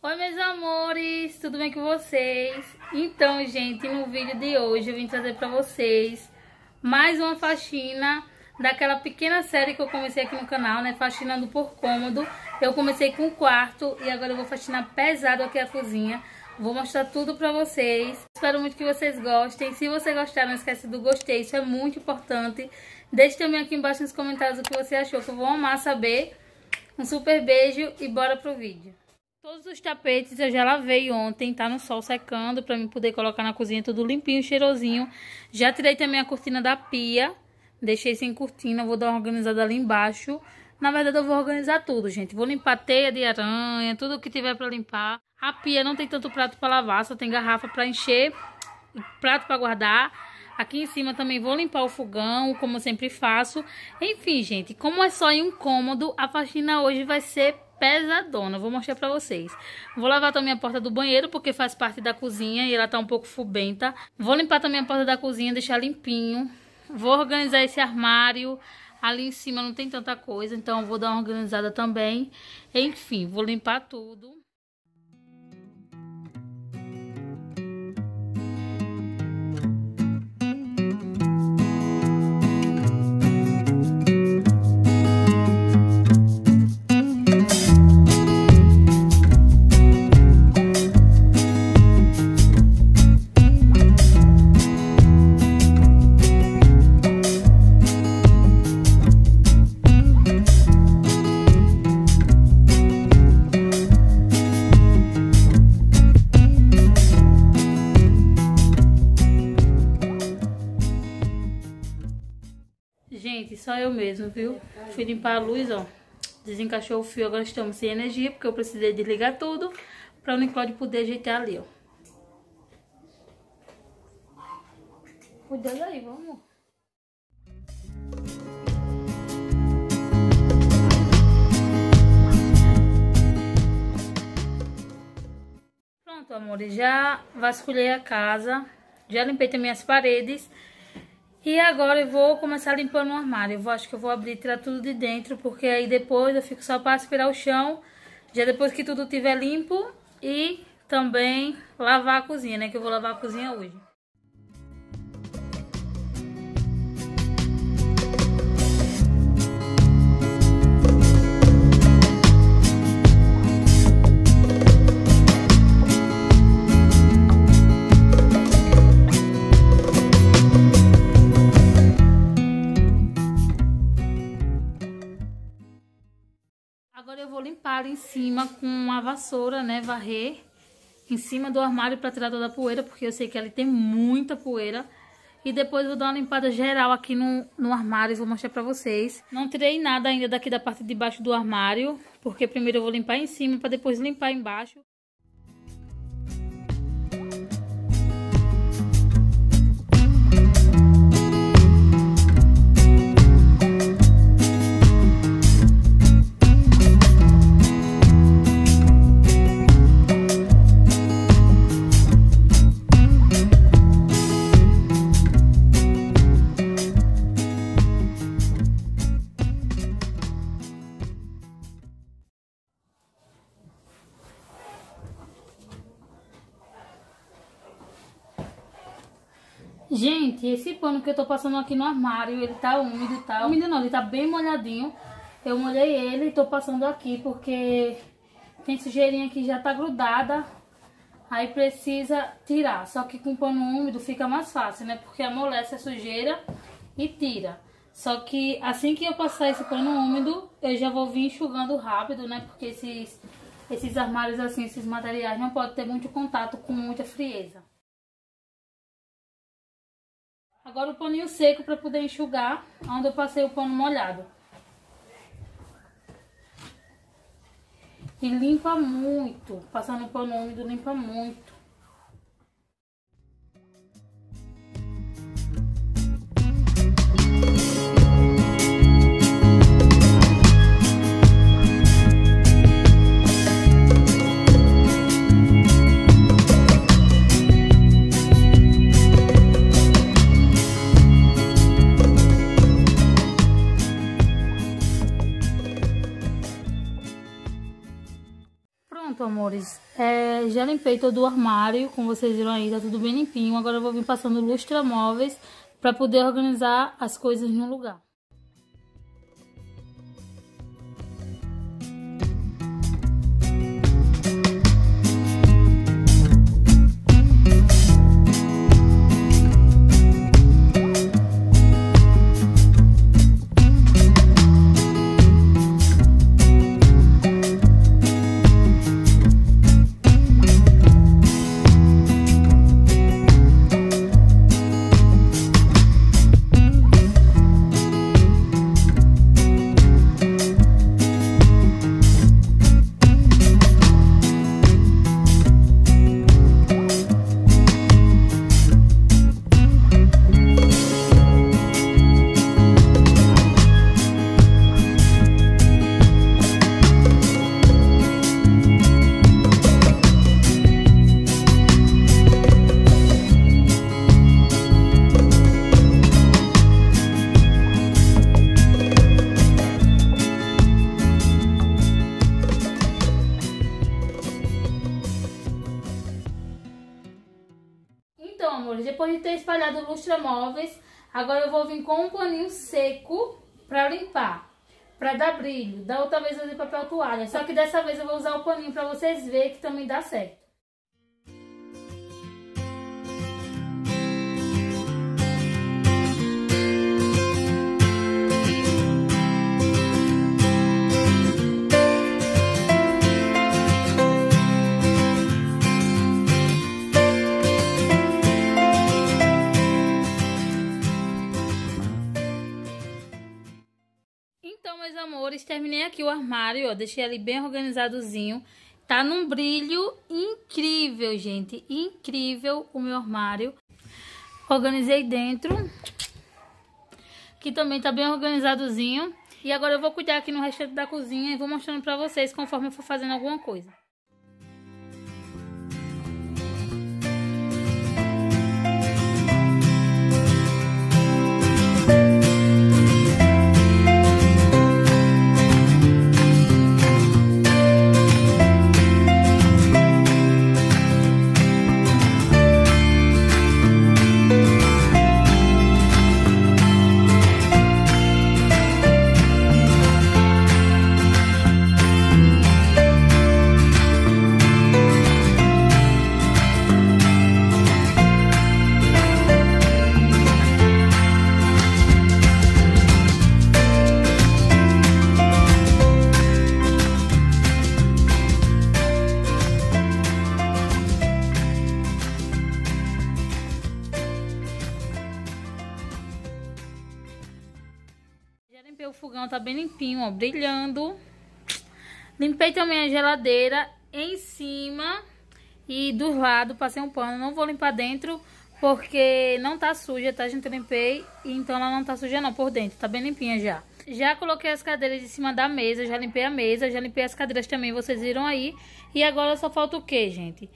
Oi, meus amores, tudo bem com vocês? Então, gente, no vídeo de hoje eu vim trazer pra vocês mais uma faxina daquela pequena série que eu comecei aqui no canal, né? Faxinando por cômodo. Eu comecei com o quarto e agora eu vou faxinar pesado aqui a cozinha. Vou mostrar tudo pra vocês. Espero muito que vocês gostem. Se você gostar, não esquece do gostei, isso é muito importante. Deixe também aqui embaixo nos comentários o que você achou, que eu vou amar saber. Um super beijo e bora pro vídeo. Todos os tapetes eu já lavei ontem, tá no sol secando, pra mim poder colocar na cozinha tudo limpinho, cheirosinho. Já tirei também a cortina da pia, deixei sem cortina, vou dar uma organizada ali embaixo. Na verdade eu vou organizar tudo, gente. Vou limpar teia de aranha, tudo que tiver pra limpar. A pia não tem tanto prato pra lavar, só tem garrafa pra encher, prato pra guardar. Aqui em cima também vou limpar o fogão, como eu sempre faço. Enfim, gente, como é só em um cômodo, a faxina hoje vai ser pesadona. Vou mostrar pra vocês. Vou lavar também a porta do banheiro, porque faz parte da cozinha e ela tá um pouco fubenta. Vou limpar também a porta da cozinha, deixar limpinho. Vou organizar esse armário. Ali em cima não tem tanta coisa, então eu vou dar uma organizada também. Enfim, vou limpar tudo. Gente, só eu mesmo, viu? Fui limpar a luz, ó. Desencaixou o fio, agora estamos sem energia, porque eu precisei desligar tudo para o Nicole poder ajeitar ali, ó. Cuidado aí, vamos. Pronto, amores, já vasculhei a casa, já limpei também as paredes. E agora eu vou começar limpando o armário. Acho que eu vou abrir e tirar tudo de dentro, porque aí depois eu fico só para aspirar o chão. Já depois que tudo estiver limpo. E também lavar a cozinha, né? Que eu vou lavar a cozinha hoje. Agora eu vou limpar ali em cima com a vassoura, né, varrer em cima do armário para tirar toda a poeira, porque eu sei que ali tem muita poeira. E depois eu vou dar uma limpada geral aqui no armário e vou mostrar pra vocês. Não tirei nada ainda daqui da parte de baixo do armário, porque primeiro eu vou limpar em cima para depois limpar embaixo. Gente, esse pano que eu tô passando aqui no armário, ele tá úmido, tá? Úmido não, ele tá bem molhadinho. Eu molhei ele e tô passando aqui porque tem sujeirinha que já tá grudada. Aí precisa tirar. Só que com pano úmido fica mais fácil, né? Porque amolece a sujeira e tira. Só que assim que eu passar esse pano úmido, eu já vou vir enxugando rápido, né? Porque esses armários assim, esses materiais não podem ter muito contato com muita frieza. Agora o paninho seco para poder enxugar, onde eu passei o pano molhado. E limpa muito, passando o pano úmido limpa muito. amores, já limpei todo o armário, como vocês viram aí, tá tudo bem limpinho. Agora eu vou vir passando lustramóveis para poder organizar as coisas no lugar. Então, amores, depois de ter espalhado o lustramóveis, agora eu vou vir com um paninho seco pra limpar, pra dar brilho. Da outra vez eu usei papel toalha, só que dessa vez eu vou usar o paninho pra vocês verem que também dá certo. Então, meus amores, terminei aqui o armário, ó, deixei ali bem organizadozinho. Tá num brilho incrível, gente, incrível o meu armário. Organizei dentro, que também tá bem organizadozinho. E agora eu vou cuidar aqui no restante da cozinha e vou mostrando pra vocês conforme eu for fazendo alguma coisa. Limpei o fogão, tá bem limpinho, ó, brilhando. Limpei também a geladeira em cima e dos lados, passei um pano. Não vou limpar dentro porque não tá suja, tá, gente? Eu limpei, então ela não tá suja não por dentro, tá bem limpinha já. Já coloquei as cadeiras em cima da mesa, já limpei a mesa, já limpei as cadeiras também, vocês viram aí. E agora só falta o quê, gente?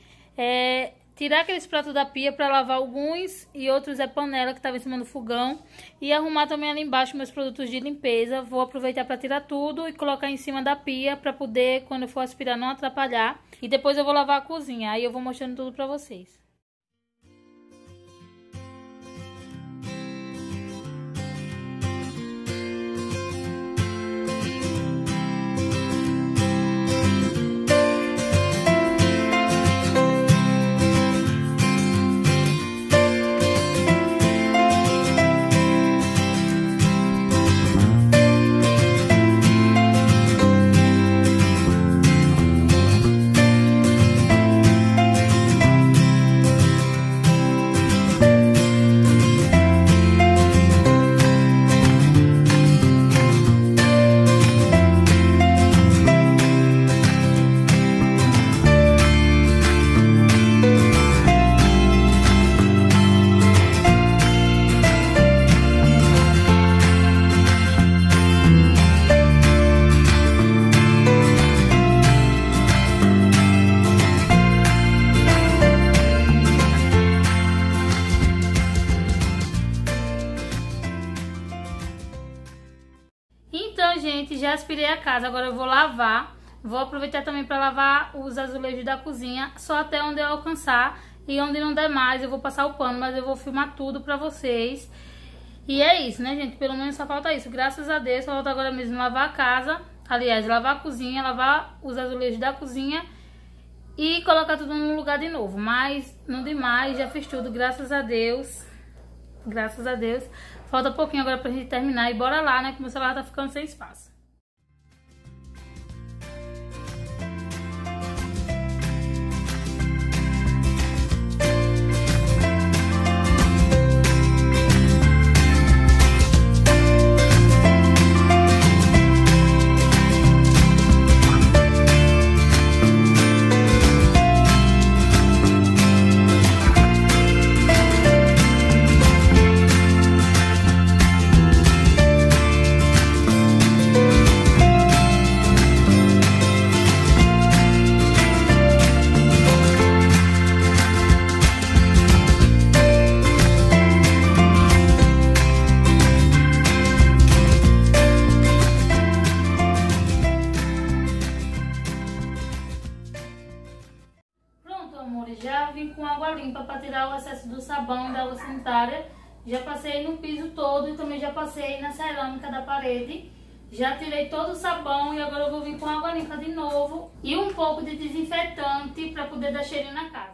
Tirar aqueles pratos da pia para lavar alguns e outros panela que estava em cima do fogão. E arrumar também ali embaixo meus produtos de limpeza. Vou aproveitar para tirar tudo e colocar em cima da pia para poder, quando eu for aspirar, não atrapalhar. E depois eu vou lavar a cozinha, aí eu vou mostrando tudo para vocês. Então, gente, já aspirei a casa, agora eu vou lavar Vou aproveitar também para lavar os azulejos da cozinha, só até onde eu alcançar. E onde não der mais eu vou passar o pano, mas eu vou filmar tudo pra vocês. E é isso, né, gente? Pelo menos só falta isso. Graças a Deus, só falta agora mesmo lavar a casa. Aliás, lavar a cozinha, lavar os azulejos da cozinha e colocar tudo no lugar de novo. Mas, não demais, já fiz tudo, graças a Deus. Graças a Deus. Falta pouquinho agora pra gente terminar e bora lá, né? Que meu celular tá ficando sem espaço. Já vim com água limpa para tirar o excesso do sabão da água sanitária. Já passei no piso todo e também já passei na cerâmica da parede. Já tirei todo o sabão e agora eu vou vir com água limpa de novo e um pouco de desinfetante para poder dar cheirinho na casa.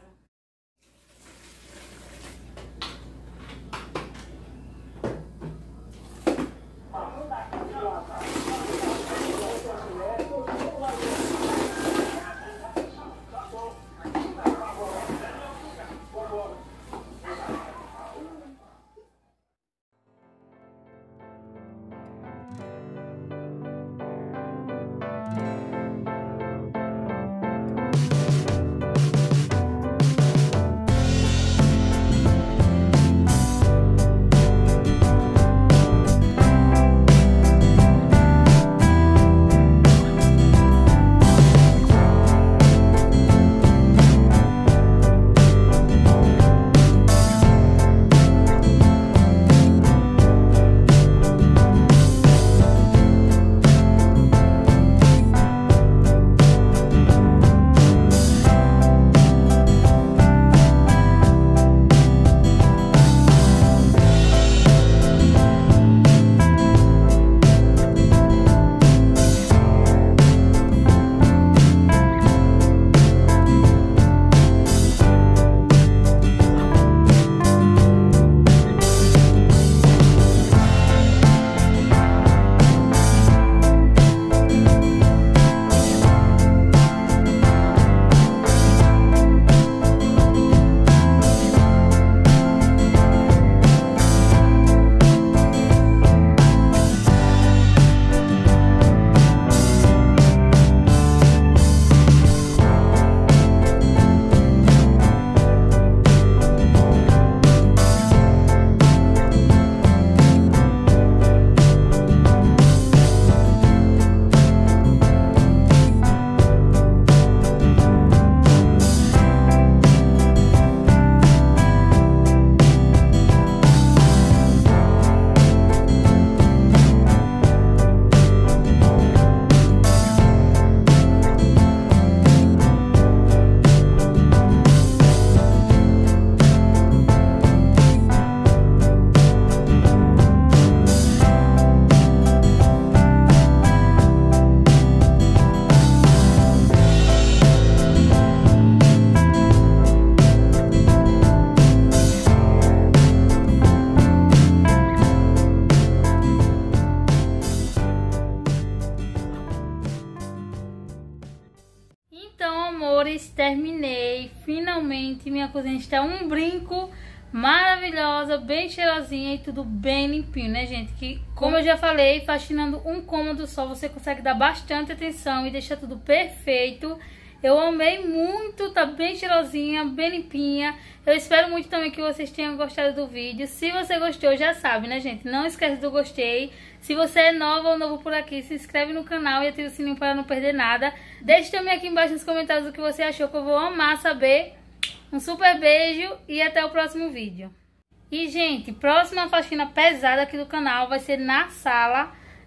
Terminei, finalmente minha cozinha está um brinco, maravilhosa, bem cheirosinha e tudo bem limpinho, né, gente? Que, como eu já falei, faxinando um cômodo só, você consegue dar bastante atenção e deixar tudo perfeito. Eu amei muito, tá bem cheirosinha, bem limpinha. Eu espero muito também que vocês tenham gostado do vídeo. Se você gostou, já sabe, né, gente? Não esquece do gostei. Se você é nova ou novo por aqui, se inscreve no canal e ativa o sininho para não perder nada. Deixe também aqui embaixo nos comentários o que você achou, que eu vou amar saber. Um super beijo e até o próximo vídeo. E, gente, próxima faxina pesada aqui do canal vai ser na sala.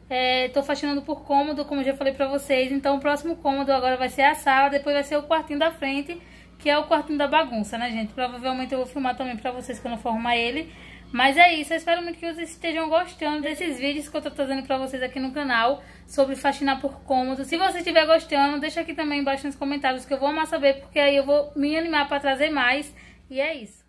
Tô faxinando por cômodo, como eu já falei pra vocês. Então o próximo cômodo agora vai ser a sala, depois vai ser o quartinho da frente, que é o quartinho da bagunça, né, gente? Provavelmente eu vou filmar também pra vocês quando eu for arrumar ele. Mas é isso, eu espero muito que vocês estejam gostando desses vídeos que eu tô trazendo pra vocês aqui no canal sobre faxinar por cômodo. Se você estiver gostando, deixa aqui também embaixo nos comentários que eu vou amar saber, porque aí eu vou me animar pra trazer mais. E é isso.